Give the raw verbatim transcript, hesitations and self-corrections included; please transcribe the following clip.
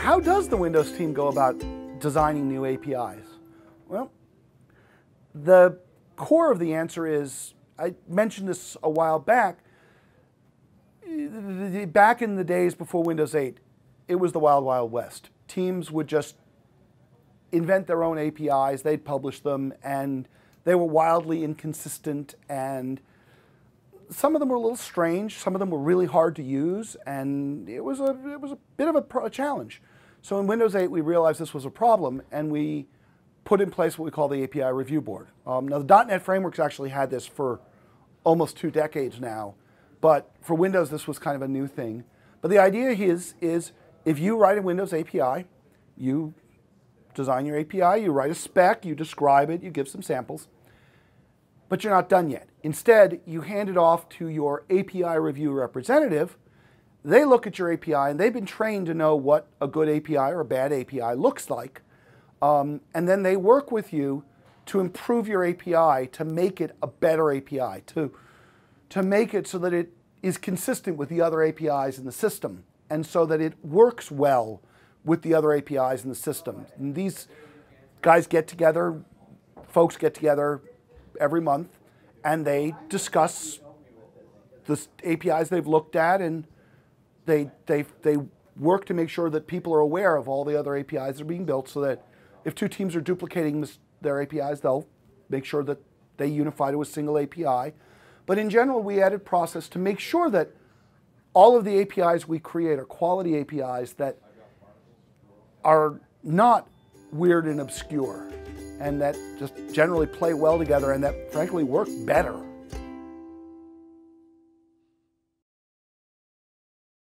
how does the Windows team go about designing new A P Is? Well, the core of the answer is, I mentioned this a while back, back in the days before Windows eight, it was the wild, wild west. Teams would just invent their own A P Is, they'd publish them, and they were wildly inconsistent, and some of them were a little strange, some of them were really hard to use, and it was a, it was a bit of a, pro a challenge. So in Windows eight, we realized this was a problem, and we put in place what we call the A P I Review Board. Um, now, the dot net frameworks actually had this for almost two decades now, but for Windows, this was kind of a new thing. But the idea is, is if you write a Windows A P I, you design your A P I, you write a spec, you describe it, you give some samples, but you're not done yet. Instead, you hand it off to your A P I review representative. They look at your A P I, and they've been trained to know what a good A P I or a bad A P I looks like. Um, and then they work with you to improve your A P I, to make it a better A P I, to, to make it so that it is consistent with the other A P Is in the system, and so that it works well with the other A P Is in the system. And these guys get together, folks get together every month, and they discuss the A P Is they've looked at, and they, they, they work to make sure that people are aware of all the other A P Is that are being built, so that if two teams are duplicating this, their A P Is, they'll make sure that they unify to a single A P I. But in general, we added process to make sure that all of the A P Is we create are quality A P Is that are not weird and obscure, and that just generally play well together, and that frankly work better.